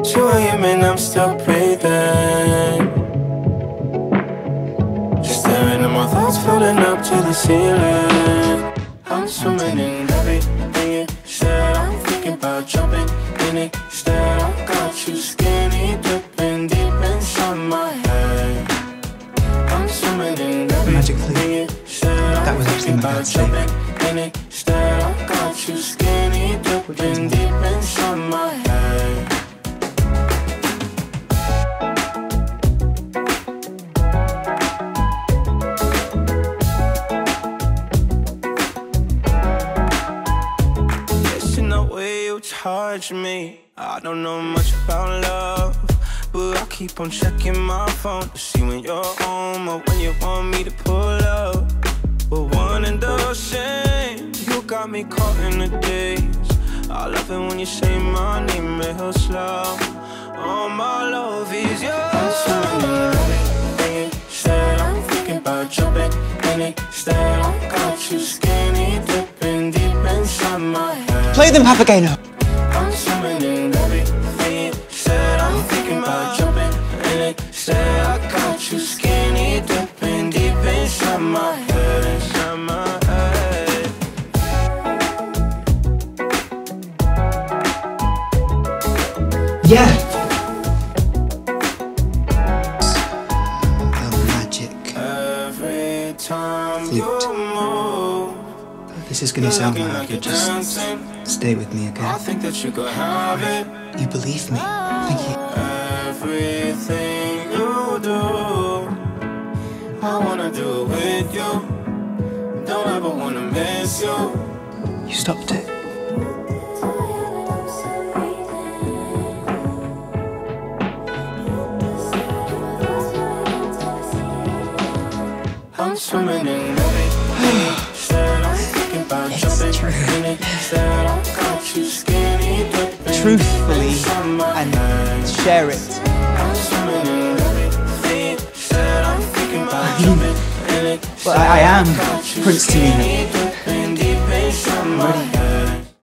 2 a.m. and I'm still breathing. Just staring at my thoughts floating up to the ceiling. I'm swimming in everything you said. I'm thinking about jumping in it. Instead, I got you skinny dipping deep inside my head. I'm swimming in Magic Flute. everything you said. That was actually my dad's favourite. Instead, I got you skinny dipping deep inside my head. Charge me. I don't know much about love, but I keep on checking my phone to see when you're home or when you want me to pull up. But one and the same, you got me caught in the days. I love it when you say my name real slow. All my love is yours. I'm swimming in everything you said. I'm thinking about jumping in it. Instead, I got you skinny dipping deep inside my head. Play them, Papageno. I'm swimming in everything you said. I'm thinking about jumping in it. Said I got you skinny dipping deep inside my head, inside my head. Yeah. Magic Flute. This is gonna sound like you just stay with me, okay? I think that you could have it. You believe me. Thank you. Everything you do, I wanna do it with you. Don't ever wanna miss you. You stopped it. I'm swimming in everything. Truthfully and share it. But I am Prince Tumino. I'm ready.